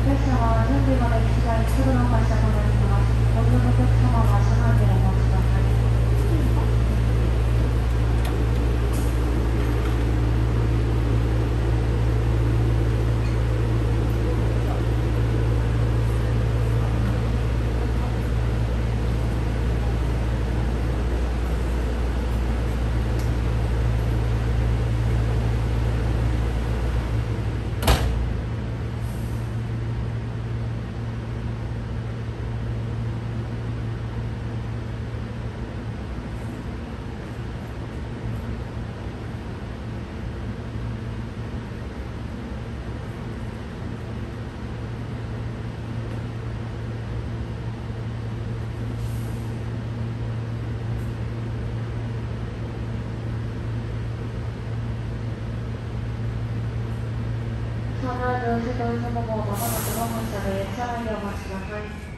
列車は準備ができ次第すぐの発車となります。ご利用のお客様は車内でお待ちください。車内でお時間様もまもなくの発車で車内でお待ちください。